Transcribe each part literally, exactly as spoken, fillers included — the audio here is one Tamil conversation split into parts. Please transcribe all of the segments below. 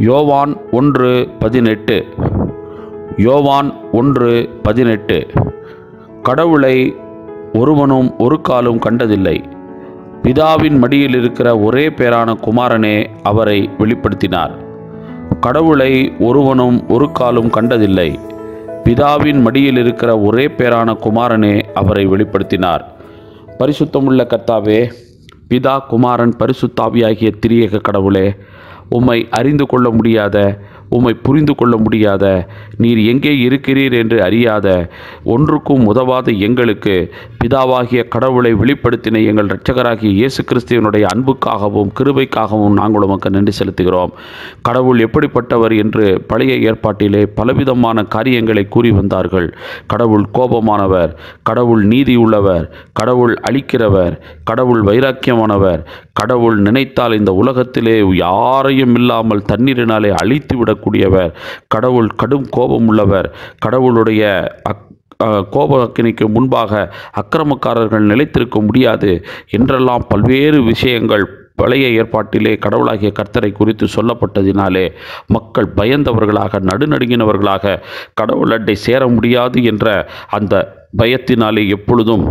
யோவான் ஒன்று பதினெட்டு. யோவான் ஒன்று பதினெட்டு. கடவுளை ஒருவனும் ஒரு காலும் கண்டதில்லை. பிதாவின் மடியில் இருக்கிற ஒரே பேரான குமாரனே அவரை வெளிப்படுத்தினார். கடவுளை ஒருவனும் ஒரு காலும் கண்டதில்லை. பிதாவின் மடியில் இருக்கிற ஒரே பேரான குமாரனே அவரை வெளிப்படுத்தினார். பரிசுத்தமுள்ள கர்த்தாவே, பிதா, குமாரன், பரிசுத்தாவியாகிய திரியேக கடவுளே, உம்மை அறிந்து கொள்ள முடியாத, உம்மை புரிந்து கொள்ள முடியாத, நீர் எங்கே இருக்கிறீர் என்று அறியாத, ஒன்றுக்கும் உதவாத எங்களுக்கு பிதாவாகிய கடவுளை வெளிப்படுத்தின எங்கள் இரட்சகராகிய இயேசு கிறிஸ்துவினுடைய அன்புக்காகவும் கிருபைக்காகவும் நாங்கள் உமக்கு நன்றி செலுத்துகிறோம். கடவுள் எப்படிப்பட்டவர் என்று பழைய ஏற்பாட்டிலே பலவிதமான காரியங்களை கூறி வந்தார்கள். கடவுள் கோபமானவர், கடவுள் நீதி உள்ளவர், கடவுள் அழிக்கிறவர், கடவுள் வைராக்கியமானவர், கடவுள் நினைத்தால் இந்த உலகத்திலே யாரையும் இல்லாமல் தண்ணீரினாலே அழித்து விடக்கூடியவர், கடவுள் கடும் கோபம் உள்ளவர், கடவுளுடைய அக் கோப அக்கினிக்கு முன்பாக அக்கிரமக்காரர்கள் நிலைத்திருக்க முடியாது என்றெல்லாம் பல்வேறு விஷயங்கள் பழைய ஏற்பாட்டிலே கடவுளாகிய கர்த்தரை குறித்து சொல்லப்பட்டதினாலே மக்கள் பயந்தவர்களாக, நடுநடுங்கினவர்களாக, கடவுள் அண்டை சேர முடியாது என்ற அந்த பயத்தினாலே எப்பொழுதும்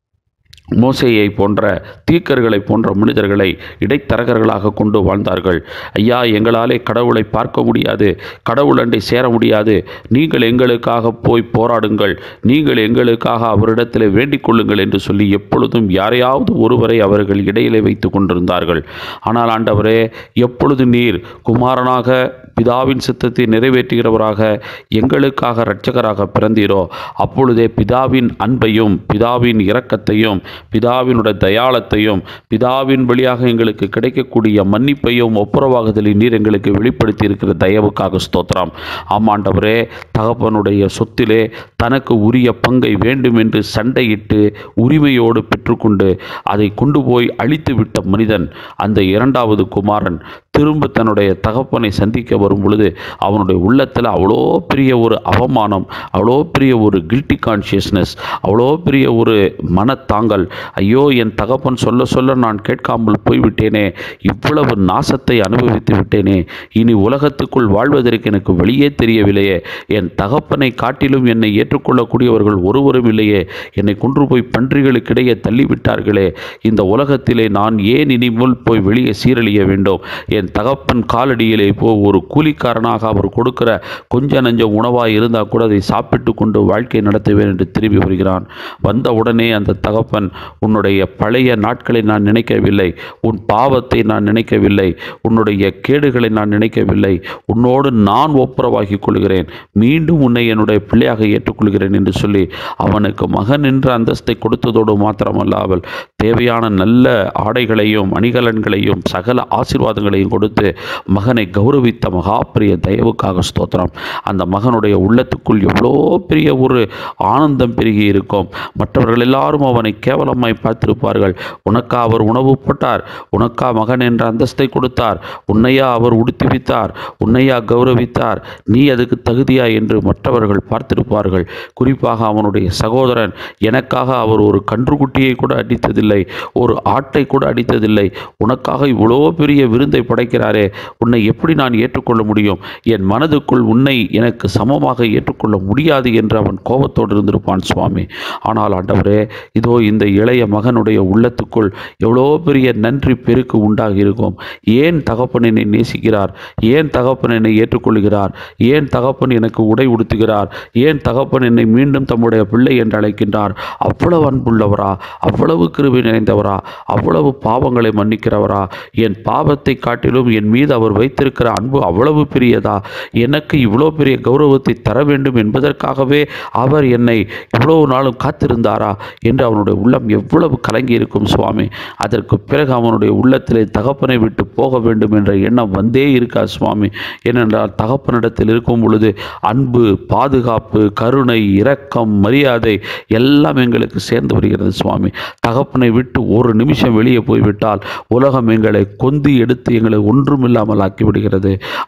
மோசேயை போன்ற தீர்க்கர்களை போன்ற மனிதர்களை இடைத்தரகர்களாக கொண்டு வாழ்ந்தார்கள். ஐயா, எங்களாலே கடவுளை பார்க்க முடியாது, கடவுள் அண்டை சேர முடியாது, நீங்கள் எங்களுக்காக போய் போராடுங்கள், நீங்கள் எங்களுக்காக அவரிடத்தில் வேண்டிக் கொள்ளுங்கள் என்று சொல்லி எப்பொழுதும் யாரையாவது ஒருவரை அவர்கள் இடையிலே வைத்து கொண்டிருந்தார்கள். ஆனால் ஆண்டவரே, எப்பொழுது நீர் குமாரனாக பிதாவின் சித்தத்தை நிறைவேற்றுகிறவராக எங்களுக்காக இரட்சகராக பிறந்தீரோ அப்பொழுதே பிதாவின் அன்பையும் பிதாவின் இரக்கத்தையும் பிதாவினுடைய தயாளத்தையும் பிதாவின் வழியாக எங்களுக்கு கிடைக்கக்கூடிய மன்னிப்பையும் ஒப்புரவாகுதலை நீர் எங்களுக்கு வெளிப்படுத்தி இருக்கிற தயவுக்காக ஸ்தோத்திரம். ஆமாண்டவரே, தகப்பனுடைய சொத்திலே தனக்கு உரிய பங்கை வேண்டும் என்று சண்டையிட்டு உரிமையோடு பெற்றுக்கொண்டு அதை கொண்டு போய் அழித்து விட்ட மனிதன் அந்த இரண்டாவது குமாரன் திரும்ப தன்னுடைய தகப்பனை சந்திக்க வரும் பொழுது அவனுடைய உள்ளத்தில் அவ்வளோ பெரிய ஒரு அவமானம், அவ்வளோ பெரிய ஒரு கில்ட்டி கான்ஷியஸ்னஸ், அவ்வளோ பெரிய ஒரு மனத்தாங்கல். ஐயோ, என் தகப்பன் சொல்ல சொல்ல நான் கேட்காமல் போய்விட்டேனே, இவ்வளவு நாசத்தை அனுபவித்து விட்டேனே, இனி உலகத்துக்குள் வாழ்வதற்கு எனக்கு வெளியே தெரியவில்லையே, என் தகப்பனை காட்டிலும் என்னை ஏற்றுக்கொள்ளக்கூடியவர்கள் ஒருவரும் இல்லையே, என்னை கொன்று போய் பன்றிகளுக்கிடையே தள்ளிவிட்டார்களே, இந்த உலகத்திலே நான் ஏன் இனிமேல் போய் வெளியே சீரழிய வேண்டும்? என் தகப்பன் காலடியிலே போ ஒரு கூலிக்காரனாக அவர் கொடுக்கிற கொஞ்ச நஞ்ச உணவாக இருந்தால் கூட அதை சாப்பிட்டு கொண்டு வாழ்க்கை நடத்துவேன் என்று திரும்பி வருகிறான். வந்த உடனே அந்த தகப்பன், உன்னுடைய பழைய நாட்களை நான் நினைக்கவில்லை, உன் பாவத்தை நான் நினைக்கவில்லை, உன்னுடைய கேடுகளை நான் நினைக்கவில்லை, உன்னோடு நான் ஒப்புரவாகி கொள்கிறேன், மீண்டும் உன்னை என்னுடைய பிள்ளையாக ஏற்றுக்கொள்கிறேன் என்று சொல்லி அவனுக்கு மகன் என்ற அந்தஸ்தை கொடுத்ததோடு மாத்திரமல்லாமல் தேவையான நல்ல ஆடைகளையும் அணிகலன்களையும் சகல ஆசீர்வாதங்களையும் கொடுத்து மகனை கௌரவித்த மகா பெரிய தயவுக்காக ஸ்தோத்திரம். அந்த மகனுடைய உள்ளத்துக்குள் எவ்வளோ பெரிய ஒரு ஆனந்தம் பெருகி இருக்கும். மற்றவர்கள் எல்லாரும் அவனை கேவலமாய் பார்த்திருப்பார்கள். உனக்கா அவர் உணவு போட்டார், உனக்கா மகன் என்ற அந்தஸ்தை கொடுத்தார், உன்னையா அவர் உடுத்திவித்தார், உன்னையா கௌரவித்தார், நீ அதுக்கு தகுதியா என்று மற்றவர்கள் பார்த்திருப்பார்கள். குறிப்பாக அவனுடைய சகோதரன், எனக்காக அவர் ஒரு கன்றுக்குட்டியை கூட அடித்ததில்லை, ஒரு ஆட்டை கூட அடித்ததில்லை, உனக்காக இவ்வளோ பெரிய விருந்தை படைக்கிறாரே, உன்னை எப்படி நான் ஏற்றுக்கொள்ள முடியும்? என் மனதுக்குள் உன்னை எனக்கு சமமாக ஏற்றுக்கொள்ள முடியாது என்று அவன் கோபத்தோடு இருந்திருப்பான் சுவாமி. ஆனால் ஆண்டவரே, இதோ இந்த இளைய மகனுடைய உள்ளத்துக்குள் எவ்வளோ பெரிய நன்றி பெருக்கு உண்டாகி இருக்கும். ஏன் தகப்பன் என்னை நேசிக்கிறார், ஏன் தகப்பன் என்னை ஏற்றுக்கொள்கிறார், ஏன் தகப்பன் எனக்கு உடை உடுத்துகிறார், ஏன் தகப்பன் என்னை மீண்டும் தம்முடைய பிள்ளை என்று அழைக்கின்றார்? அவ்வளவு அன்புள்ளவரா, அவ்வளவு கிருபை நிறைந்தவரா, அவ்வளவு பாவங்களை மன்னிக்கிறவரா? என் பாவத்தை காட்டிலும் என் மீது அவர் வைத்திருக்கிற அன்பு அவ்வளவு பெரியதா? எனக்கு இவ்வளோ பெரிய கௌரவத்தை தர வேண்டும் என்பதற்காகவே அவர் என்னை இவ்வளவு நாளும் காத்திருந்தாரா என்று அவனுடைய உள்ளம் எவ்வளவு கலங்கி இருக்கும் சுவாமி. அதற்கு பிறகு அவனுடைய உள்ளத்திலே தகப்பனை விட்டு போக வேண்டும் என்ற எண்ணம் வந்தே இருக்கா சுவாமி. ஏனென்றால் தகப்பனிடத்தில் இருக்கும் பொழுது அன்பு, பாதுகாப்பு, கருணை, இரக்கம், மரியாதை எல்லாம் எங்களுக்கு சேர்ந்து வருகிறது சுவாமி. தகப்பனை விட்டு ஒரு நிமிஷம் வெளியே போய்விட்டால் உலகம் எங்களை கொந்து எடுத்து எங்களை ஒன்றுமில்லாமல் ஆக்கிவிடுகிறது.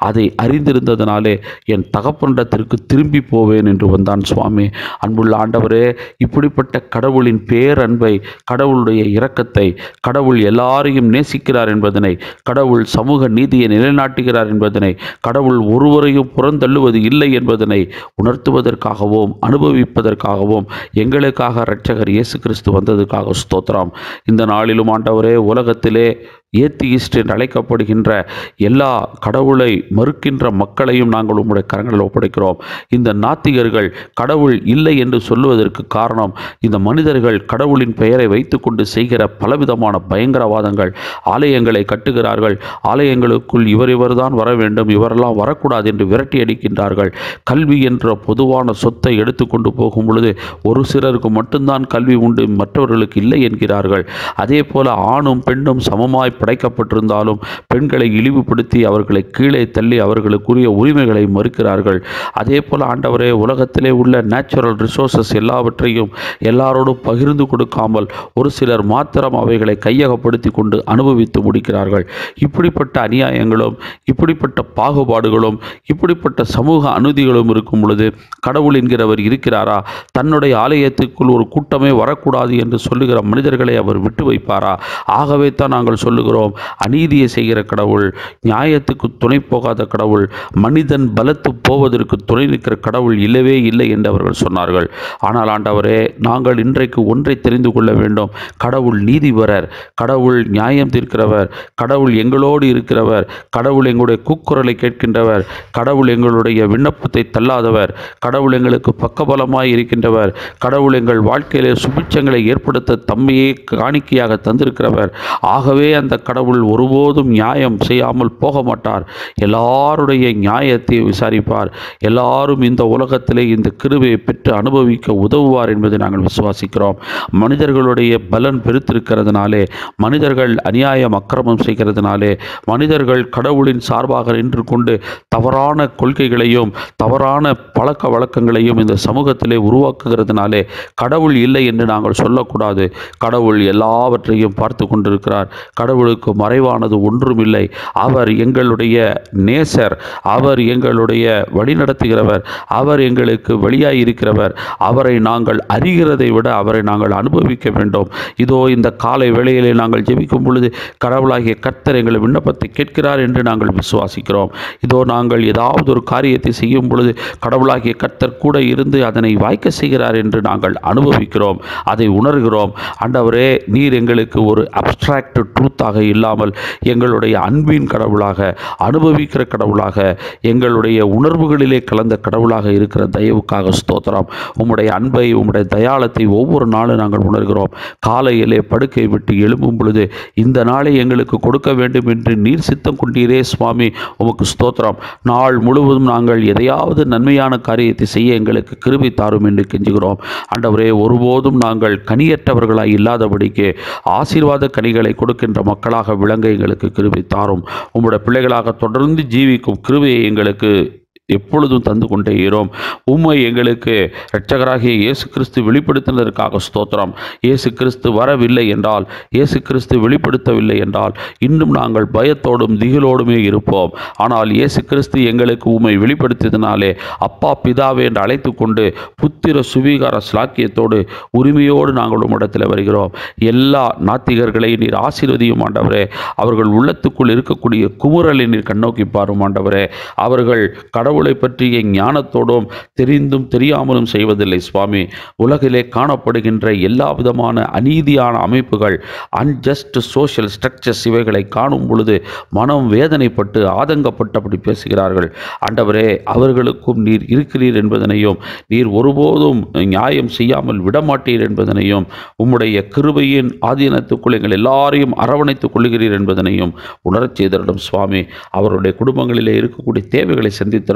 அதை அறிந்திருந்ததனாலே என் தகப்பனிடத்திற்கு திரும்பி போவேன் என்று வந்தான் சுவாமி. அன்புள்ள ஆண்டவரே, இப்படிப்பட்ட கடவுளின் பேரன்பை, கடவுளுடைய இரக்கத்தை, கடவுள் எல்லாரையும் நேசிக்கிறார் என்பதனை, கடவுள் சமூக நீதியை நிலைநாட்டுகிறார் என்பதனை, கடவுள் ஒருவரையும் புறந்தள்ளுவது இல்லை என்பதனை உணர்த்துவதற்காகவும் அனுபவிப்பதற்காகவும் எங்களுக்காக இரட்சகர் இயேசு கிறிஸ்து வந்ததுக்காக ஸ்தோத்திரம். இந்த நாளிலும் ஆண்டவரே, உலகத்திலே ஏத்தியிஸ்ட் என்று அழைக்கப்படுகின்ற எல்லா கடவுளை மறுக்கின்ற மக்களையும் நாங்கள் உம்முடைய கரங்களில் ஒப்படைக்கிறோம். இந்த நாத்திகர்கள் கடவுள் இல்லை என்று சொல்லுவதற்கு காரணம், இந்த மனிதர்கள் கடவுளின் பெயரை வைத்துக்கொண்டு செய்கிற பலவிதமான பயங்கரவாதங்கள். ஆலயங்களை கட்டுகிறார்கள், ஆலயங்களுக்குள் இவர் இவர்தான் வர வேண்டும், இவரெல்லாம் வரக்கூடாது என்று விரட்டி அடிக்கின்றார்கள். கல்வி என்ற பொதுவான சொத்தை எடுத்துக்கொண்டு போகும் பொழுது ஒரு சிலருக்கு மட்டும்தான் கல்வி உண்டு, மற்றவர்களுக்கு இல்லை என்கிறார்கள். அதே போல ஆணும் பெண்ணும் சமமாய் படைக்கப்பட்டிருந்தாலும் பெண்களை இழிவுபடுத்தி அவர்களை கீழே தள்ளி அவர்களுக்குரிய உரிமைகளை மறுக்கிறார்கள். அதே போல ஆண்டவரே, உலகத்திலே உள்ள நேச்சுரல் ரிசோர்சஸ் எல்லாவற்றையும் எல்லாரோடும் பகிர்ந்து கொடுக்காமல் ஒரு சிலர் மாத்திரம் அவைகளை கையகப்படுத்தி கொண்டு அனுபவித்து முடிக்கிறார்கள். இப்படிப்பட்ட அநியாயங்களும் இப்படிப்பட்ட பாகுபாடுகளும் இப்படிப்பட்ட சமூக அநீதிகளும் இருக்கும் பொழுது கடவுள் என்கிறவர் இருக்கிறாரா? தன்னுடைய ஆலயத்துக்குள் ஒரு கூட்டமே வரக்கூடாது என்று சொல்லுகிற மனிதர்களை அவர் விட்டு வைப்பாரா? ஆகவே தான் நாங்கள் சொல்லுகிறோம், அநீதியை செய்கிற கடவுள், நியாயத்துக்கு துணை போகாத கடவுள், மனிதன் பலத்து போவதற்கு துணை நிற்கிற கடவுள் இல்லவே இல்லை என்று அவர்கள் சொன்னார்கள். ஆனால் ஆண்டவரே, நாங்கள் இன்றைக்கு ஒன்றை தெரிந்து கொள்ள வேண்டும். கடவுள் நீதிபரர், கடவுள் நியாயம் தீர்க்கிறவர், கடவுள் எங்களோடு இருக்கிறவர், கடவுள் எங்களுடைய கூக்குரலை கேட்கின்றவர், கடவுள் எங்களுடைய விண்ணப்பத்தை தள்ளாதவர், கடவுள் எங்களுக்கு பக்கபலமாய் இருக்கின்றவர், கடவுள் எங்கள் வாழ்க்கையிலே சுபிட்சங்களை ஏற்படுத்த தம்மையே காணிக்கையாக தந்திருக்கிறவர். ஆகவே அந்த கடவுள் ஒருபோதும் நியாயம் செய்யாமல் போக மாட்டார். எல்லாருடைய நியாயத்தை விசாரிப்பார். எல்லாரும் இந்த உலகத்திலே இந்த கிருபையை பெற்று அனுபவிக்க உதவுவார் என்பதை நாங்கள் விசுவாசிக்கிறோம். மனிதர்களுடைய பலன் பெருத்திருக்கிறதுனாலே, மனிதர்கள் அநியாயம் அக்கிரமம் செய்கிறதுனாலே, மனிதர்கள் கடவுளின் சார்பாக நின்று கொண்டு தவறான கொள்கைகளையும் தவறான பழக்க வழக்கங்களையும் இந்த சமூகத்திலே உருவாக்குகிறதுனாலே கடவுள் இல்லை என்று நாங்கள் சொல்லக்கூடாது. கடவுள் எல்லாவற்றையும் பார்த்து கொண்டிருக்கிறார். கடவுளுக்கு மறைவானது ஒன்றுமில்லை. அவர் எங்களுடைய நேசர், அவர் எங்களுடைய வழிநடத்துகிறவர், அவர் எங்களுக்கு வழியாய் இருக்கிறவர். அவரை நாங்கள் அறிகிறதை விட அவரை நாங்கள் அனுபவிக்க வேண்டும். இதோ இந்த காலை வேளையிலே நாங்கள் ஜெபிக்கும் பொழுது கடவுளாகிய கர்த்தர் எங்கள் விண்ணப்பத்தை கேட்கிறார் என்று நாங்கள் விசுவாசிக்கிறோம். இதோ நாங்கள் ஏதாவது ஒரு காரியத்தை செய்யும் பொழுது கடவுளாகிய கர்த்தர் கூட இருந்து அதனை வாய்க்க செய்கிறார் என்று நாங்கள் அனுபவிக்கிறோம், அதை உணர்கிறோம். ஆண்டவரே, நீர் எங்களுக்கு ஒரு அப்ஸ்ட்ராக்ட் ட்ரூத்தாக இல்லாமல் எங்களுடைய அன்பின் கடவுளாக, அனுபவிக்கிற கடவுளாக, எங்களுடைய உணர்வுகளிலே கலந்த கடவுளாக இருக்கிற தயவுக்காக ஸ்தோத்திரம். உம்முடைய அன்பை, உம்முடைய தயாளத்தை ஒவ்வொரு நாளும் நாங்கள் உணர்கிறோம். காலையிலே படுக்கை விட்டு எழும்பும் பொழுது இந்த நாளை எங்களுக்கு கொடுக்க வேண்டும் என்று நீர் சித்தம் கொண்டீரே சுவாமி, உமக்கு ஸ்தோத்திரம். நாள் முழுவதும் நாங்கள் எதையாவது நன்மையான காரியத்தை செய்ய எங்களுக்கு கிருபை தாரும் என்று கெஞ்சுகிறோம். ஆண்டவரே, ஒருபோதும் நாங்கள் கனியற்றவர்களாய் இல்லாதபடிக்கு ஆசீர்வாத கனிகளை கொடுக்கின்ற மக்களாக விளங்க எங்களுக்கு கிருபை தாரும். உம்முடைய பிள்ளைகளாக தொடர்ந்து ஜீவிக்கும் கிருபையை எங்களுக்கு எப்பொழுதும் தந்து கொண்டே இரோம். உம்மை எங்களுக்கு இரட்சகராகிய இயேசு கிறிஸ்து வெளிப்படுத்தினதற்காக ஸ்தோத்திரம். இயேசு கிறிஸ்து வரவில்லை என்றால், இயேசு கிறிஸ்து வெளிப்படுத்தவில்லை என்றால் இன்னும் நாங்கள் பயத்தோடும் திகிலோடுமே இருப்போம். ஆனால் இயேசு கிறிஸ்து எங்களுக்கு உம்மை வெளிப்படுத்தியதினாலே அப்பா பிதாவே என்று அழைத்து கொண்டு புத்திர சுவீகார ஸ்லாக்கியத்தோடு உரிமையோடு நாங்கள் உம்மிடத்தில் வருகிறோம். எல்லா நாத்திகர்களை நீர் ஆசீர்வதியும் ஆண்டவரே. அவர்கள் உள்ளத்துக்குள் இருக்கக்கூடிய குமுறலை நீர் கண்ணோக்கி பாரும் ஆண்டவரே. அவர்கள் கடவுள் கடவுளை பற்றிய ஞானத்தோடும் தெரிந்தும் தெரியாமலும் செய்வதில்லை சுவாமி. உலகிலே காணப்படுகின்ற எல்லா விதமான அநீதியான அமைப்புகள், அன்ஜஸ்ட் சோஷியல் ஸ்ட்ரக்சர்ஸ், இவைகளை காணும் பொழுது மனம் வேதனைப்பட்டு ஆதங்கப்பட்டு அப்படி பேசுகிறார்கள். ஆண்டவரே, அவர்களுக்கும் நீர் இருக்கிறீர் என்பதனையும், நீர் ஒருபோதும் நியாயம் செய்யாமல் விடமாட்டீர் என்பதனையும், உம்முடைய கிருபையின் ஆதீனத்துக்குள் எங்கள் எல்லாரையும் அரவணைத்துக் கொள்கிறீர் என்பதனையும் உணரச் செய்தருளும் சுவாமி. அவருடைய குடும்பங்களிலே இருக்கக்கூடிய தேவைகளை சந்தித்தருளும்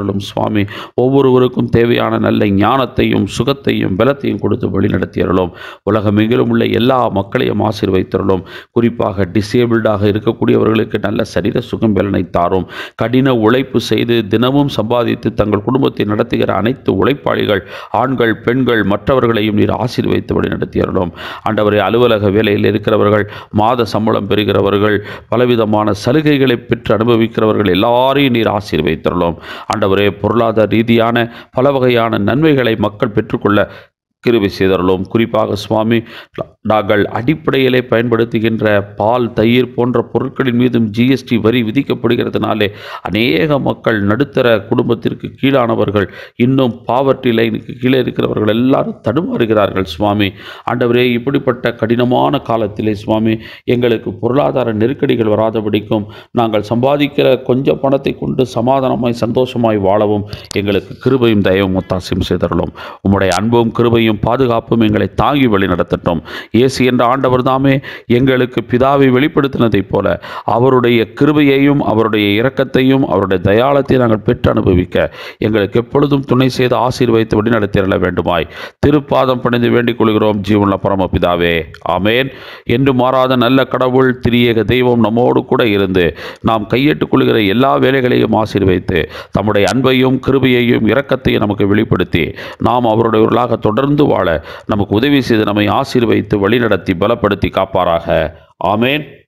வழிநடத்தியருளும் சுவாமி. ஒவ்வொருவருக்கும் தேவையான நல்ல ஞானத்தையும் சுகத்தையும் பலத்தையும் கொடுத்து வழிநடத்தியருளும். உலகமெங்கிலும் உள்ள எல்லா மக்களையும் ஆசீர்வதித்தருளும். குறிப்பாக டிசேபிள்டாக இருக்கக்கூடியவர்களுக்கு நல்ல சரீர சுகம் பலனை தாரும். கடின உழைப்பு செய்து தினமும் சம்பாதித்து தங்கள் குடும்பத்தை நடத்துகிற அனைத்து உழைப்பாளிகள், ஆண்கள், பெண்கள், மற்றவர்களையும் நீர் ஆசீர்வதித்து வழிநடத்தியருளும். ஆண்டவரே, அலுவலக வேலையில் இருக்கிறவர்கள், மாத சம்பளம் பெறுகிறவர்கள், பலவிதமான சலுகைகளை பெற்று அனுபவிக்கிறவர்கள் எல்லாரையும் நீர் ஆசீர்வதித்தருளும். ஆண்டவரே, பொருளாதார ரீதியான பல வகையான நன்மைகளை மக்கள் பெற்றுக்கொள்ள கிருபை செய்தருளும். குறிப்பாக சுவாமி, நாங்கள் அடிப்படையிலே பயன்படுத்துகின்ற பால், தயிர் போன்ற பொருட்களின் மீதும் ஜிஎஸ்டி வரி விதிக்கப்படுகிறதுனாலே அநேக மக்கள், நடுத்தர குடும்பத்திற்கு கீழானவர்கள், இன்னும் பாவர்ட்டி லைனுக்கு கீழே இருக்கிறவர்கள் எல்லாரும் தடுமாறுகிறார்கள் சுவாமி. ஆண்டவரே, இப்படிப்பட்ட கடினமான காலத்திலே சுவாமி, எங்களுக்கு பொருளாதார நெருக்கடிகள் வராதபடிக்கும் நாங்கள் சம்பாதிக்கிற கொஞ்சம் பணத்தை கொண்டு சமாதானமாய் சந்தோஷமாய் வாழவும் எங்களுக்கு கிருபையும் தயவும் ஒத்தாசையும் செய்தருளும். உம்முடைய அன்பும் கிருபையும் பாதுகாப்பும் எங்களை தாங்கி வழி நடத்தட்டும். இயேசு என்ற ஆண்டவர் தாமே எங்களுக்கு பிதாவை வெளிப்படுத்தினதைப் போல அவருடைய கிருபையையும் அவருடைய இரக்கத்தையும் அவருடைய தயாளத்தையும் நாங்கள் பெற்று அனுபவிக்க எங்களுக்கு எப்பொழுதும் துணை செய்து ஆசீர்வதித்து வழி நடத்திட வேண்டுமாய் திருப்பாதம் பணிந்து வேண்டிக் கொள்கிறோம் ஜீவனுள்ள பரமபிதாவே. ஆமேன். என்று மாறாத நல்ல கடவுள் திரியேக தெய்வம் நம்மோடு கூட இருந்து நாம் கையெட்டுக் கொள்கிற எல்லா வேலைகளையும் ஆசீர்வதித்து தம்முடைய அன்பையும் கிருபையையும் இரக்கத்தையும் நமக்கு வெளிப்படுத்தி நாம் அவருடையவர்களாக தொடர்ந்து வாழ நமக்கு உதவி செய்து நம்மை ஆசீர்வதித்து வழிநடத்தி பலப்படுத்தி காப்பாராக. ஆமேன்.